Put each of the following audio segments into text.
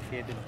చేతిలో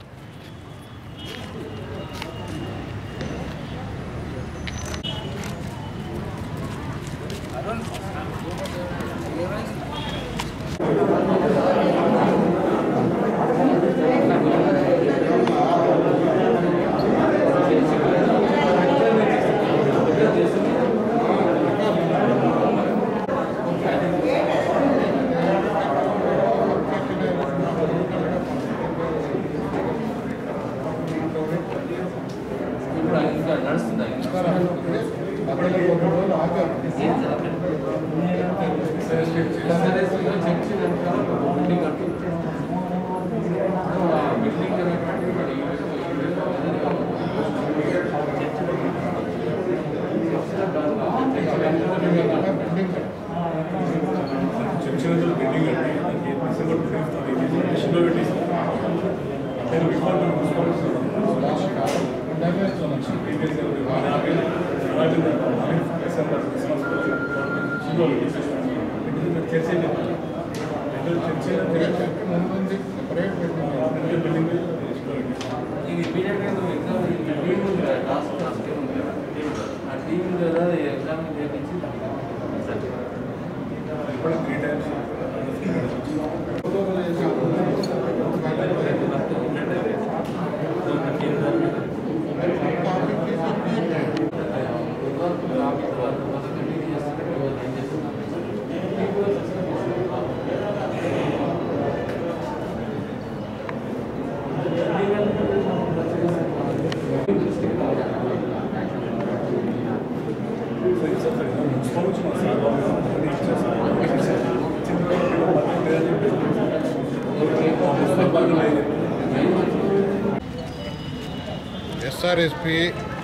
ఎస్ఆర్ఎస్పి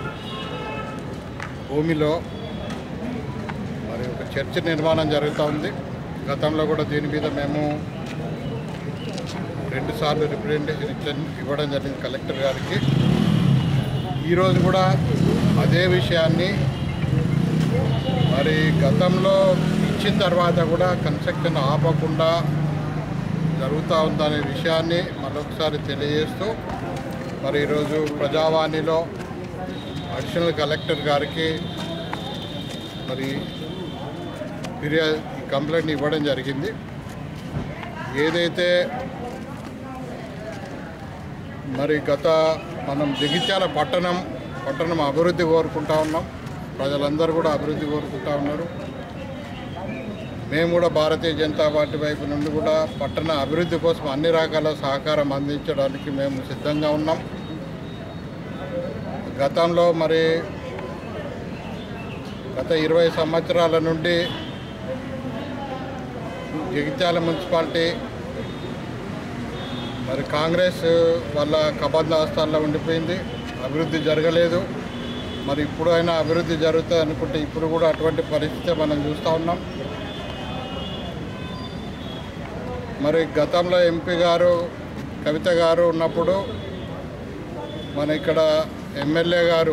భూమిలో మరి ఒక చర్చ్ నిర్మాణం జరుగుతూ ఉంది. గతంలో కూడా దీని మీద మేము 2 సార్లు రిప్రజెంటేషన్ ఇవ్వడం జరిగింది కలెక్టర్ గారికి. ఈరోజు కూడా అదే విషయాన్ని మరి గతంలో ఇచ్చిన తర్వాత కూడా కన్స్ట్రక్షన్ ఆపకుండా జరుగుతూ ఉందనే విషయాన్ని మరొకసారి తెలియజేస్తూ మరి ఈరోజు ప్రజావాణిలో అడిషనల్ కలెక్టర్ గారికి మరి ఫిర్యాదు కంప్లైంట్ ఇవ్వడం జరిగింది. ఏదైతే మరి మనం జగిత్యాల పట్టణం అభివృద్ధి కోరుకుంటా ఉన్నాం, ప్రజలందరూ కూడా అభివృద్ధి కోరుకుంటా ఉన్నారు. మేము కూడా భారతీయ జనతా పార్టీ వైపు నుండి కూడా పట్టణ అభివృద్ధి కోసం అన్ని రకాల సహకారం అందించడానికి మేము సిద్ధంగా ఉన్నాం. గతంలో మరి గత 20 సంవత్సరాల నుండి జగిత్యాల మున్సిపాలిటీ మరి కాంగ్రెస్ వల్ల కబంధాస్తాల్లో ఉండిపోయింది, అభివృద్ధి జరగలేదు. మరి ఇప్పుడు అయినా అభివృద్ధి జరుగుతుంది అనుకుంటే ఇప్పుడు కూడా అటువంటి పరిస్థితి మనం చూస్తూ ఉన్నాం. మరి గతంలో ఎంపీ గారు కవిత గారు ఉన్నప్పుడు మన ఇక్కడ ఎమ్మెల్యే గారు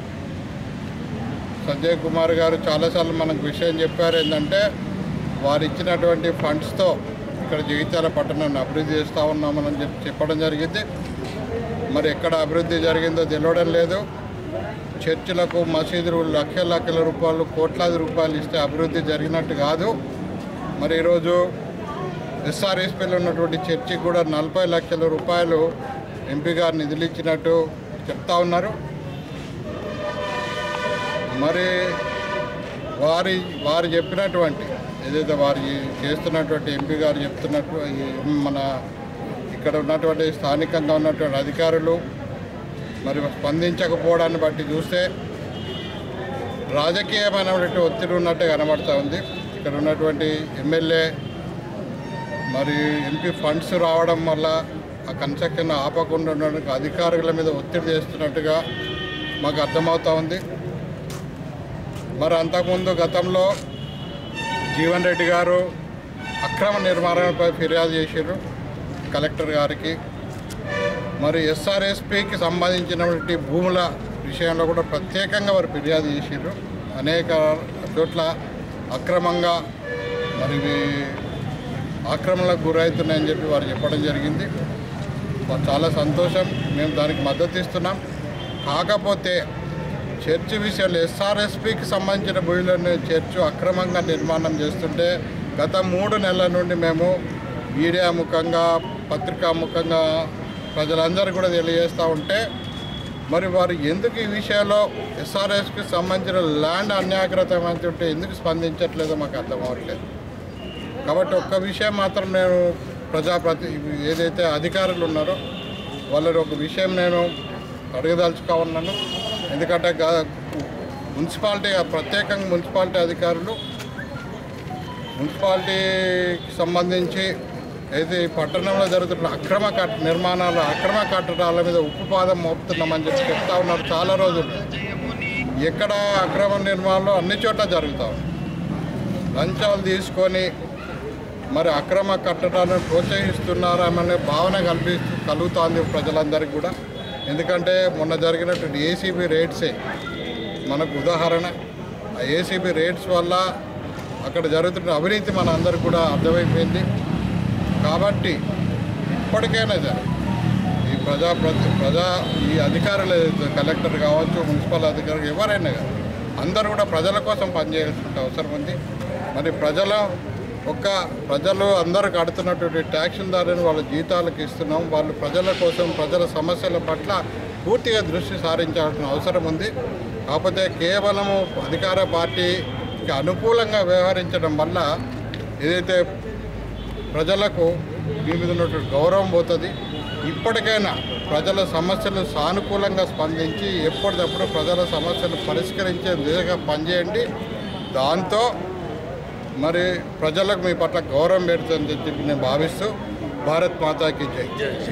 సంజయ్ కుమార్ గారు చాలాసార్లు మనకు విషయం చెప్పారు. ఏంటంటే వారు ఇచ్చినటువంటి ఫండ్స్తో ఇక్కడ జగిత్యాల పట్టణాన్ని అభివృద్ధి చేస్తూ ఉన్నామని చెప్పడం జరిగింది. మరి ఎక్కడ అభివృద్ధి జరిగిందో తెలియడం లేదు. చర్చిలకు మసీదులు లక్షల రూపాయలు కోట్లాది రూపాయలు ఇస్తే అభివృద్ధి జరిగినట్టు కాదు. మరి ఈరోజు ఎస్ఆర్ఎస్పీలో ఉన్నటువంటి చర్చికి కూడా 40 లక్షల రూపాయలు ఎంపీ గారు నిధులు ఇచ్చినట్టు చెప్తా ఉన్నారు. మరి వారు చెప్పినటువంటి ఏదైతే వారు చేస్తున్నటువంటి ఎంపీ గారు చెప్తున్నట్టు మన ఇక్కడ ఉన్నటువంటి స్థానికంగా ఉన్నటువంటి అధికారులు మరి స్పందించకపోవడాన్ని బట్టి చూస్తే రాజకీయమైనటువంటి ఒత్తిడి ఉన్నట్టే కనబడుతూ ఉంది. ఇక్కడ ఉన్నటువంటి ఎమ్మెల్యే మరి ఎంపీ ఫండ్స్ రావడం వల్ల ఆ కన్స్ట్రక్షన్ ఆపకుండా ఉండడానికి అధికారుల మీద ఒత్తిడి చేస్తున్నట్టుగా మాకు అర్థమవుతూ ఉంది. మరి అంతకుముందు గతంలో జీవన్ రెడ్డి గారు అక్రమ నిర్మాణంపై ఫిర్యాదు చేశారు కలెక్టర్ గారికి. మరి ఎస్ఆర్ఎస్పీకి సంబంధించినటువంటి భూముల విషయంలో కూడా ప్రత్యేకంగా వారు ఫిర్యాదు చేశారు. అనేక చోట్ల అక్రమంగా మరి ఆక్రమణలకు గురవుతున్నాయని చెప్పి వారు చెప్పడం జరిగింది. చాలా సంతోషం, మేము దానికి మద్దతు ఇస్తున్నాం. కాకపోతే చర్చి విషయంలో ఎస్ఆర్ఎస్పికి సంబంధించిన భూములను చర్చ్ అక్రమంగా నిర్మాణం చేస్తుంటే గత 3 నెలల నుండి మేము మీడియా ముఖంగా పత్రికా ముఖంగా ప్రజలందరూ కూడా తెలియజేస్తూ ఉంటే మరి వారు ఎందుకు ఈ విషయంలో ఎస్ఆర్ఎస్కి సంబంధించిన ల్యాండ్ అన్యాగ్రత ఉంటే ఎందుకు స్పందించట్లేదో మాకు అర్థం అవ్వట్లేదు. కాబట్టి ఒక్క విషయం మాత్రం నేను ఏదైతే అధికారులు ఉన్నారో వాళ్ళని ఒక విషయం నేను అడగదలుచుకో ఉన్నాను. ఎందుకంటే మున్సిపాలిటీ ప్రత్యేకంగా మున్సిపాలిటీ అధికారులు మున్సిపాలిటీకి సంబంధించి అయితే ఈ పట్టణంలో జరుగుతున్న అక్రమ కట్టడాల మీద ఉక్కుపాదం మోపుతున్నామని చెప్తా ఉన్నారు చాలా రోజులు. ఎక్కడ అక్రమ నిర్మాణాలు అన్ని చోట్ల జరుగుతూ ఉన్నాయి. లంచాలు తీసుకొని మరి అక్రమ కట్టడాలను ప్రోత్సహిస్తున్నారనే భావన కలుగుతోంది ప్రజలందరికీ కూడా. ఎందుకంటే మొన్న జరిగినటువంటి ఏసీబీ రేట్సే మనకు ఉదాహరణ. ఆ ఏసీబీ రేట్స్ వల్ల అక్కడ జరుగుతున్న అవినీతి మన అందరికి కూడా అర్థమైపోయింది. కాబట్టి ఇప్పటికైనా సరే ఈ అధికారులు కలెక్టర్ కావచ్చు, మున్సిపల్ అధికారులు ఎవరైనా కానీ అందరూ కూడా ప్రజల కోసం పనిచేయాల్సిన అవసరం ఉంది. మరి ప్రజలు అందరూ కడుతున్నటువంటి ట్యాక్సుదారులను వాళ్ళ జీతాలకు ఇస్తున్నాం. వాళ్ళు ప్రజల కోసం ప్రజల సమస్యల పట్ల పూర్తిగా దృష్టి సారించాల్సిన అవసరం ఉంది. కాకపోతే కేవలము అధికార పార్టీకి అనుకూలంగా వ్యవహరించడం వల్ల ఏదైతే ప్రజలకు మీ మీద ఉన్నటువంటి గౌరవం పోతుంది. ఇప్పటికైనా ప్రజల సమస్యలు సానుకూలంగా స్పందించి ఎప్పటికప్పుడు ప్రజల సమస్యలు పరిష్కరించే దిశగా పనిచేయండి. దాంతో మరి ప్రజలకు మీ పట్ల గౌరవం పెడుతుందని చెప్పి నేను భావిస్తూ భారత్ మాతాకి జై.